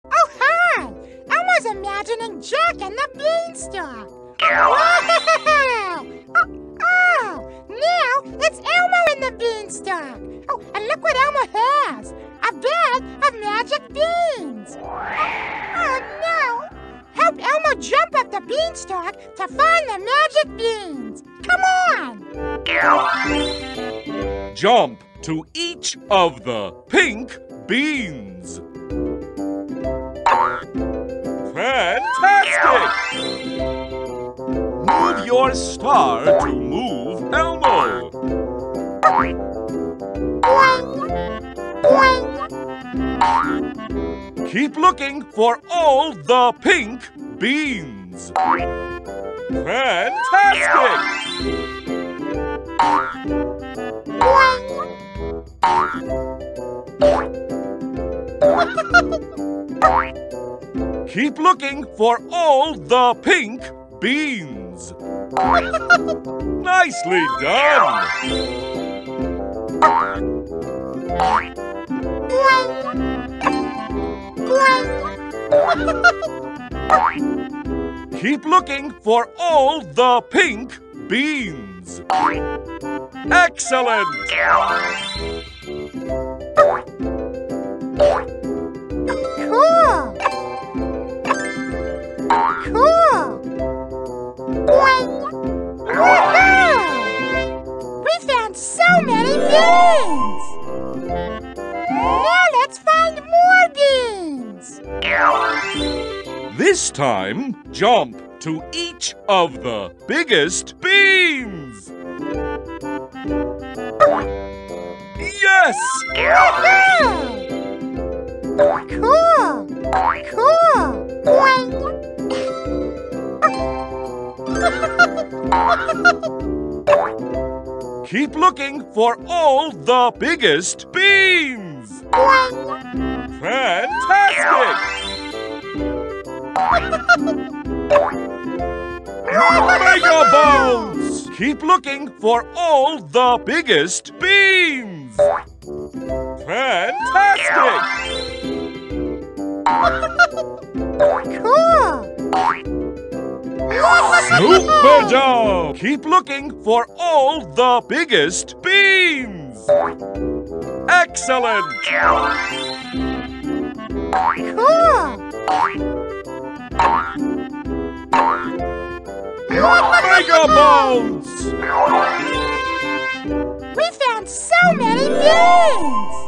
Oh, hi! Elmo's imagining Jack and the Beanstalk. Wow! Oh, now it's Elmo and the Beanstalk. Oh, and look what Elmo has. A bag of magic beans. Oh, no. Help Elmo jump up the beanstalk to find the magic beans. Come on. Jump to each of the pink beans. Fantastic! Move your star to move Elmo. Keep looking for all the pink beans. Fantastic! Keep looking for all the pink beans. Nicely done! Keep looking for all the pink beans. Excellent! Cool! Cool! Woohoo! We found so many beans! Now let's find more beans! This time, jump to each of the biggest beans. Yes! Cool! Cool! Keep looking for all the biggest beans. Fantastic! Mega bones! Keep looking for all the biggest beans. Fantastic! Cool! Super job! Keep looking for all the biggest beans. Excellent! Cool! Mega bones! We found so many beans!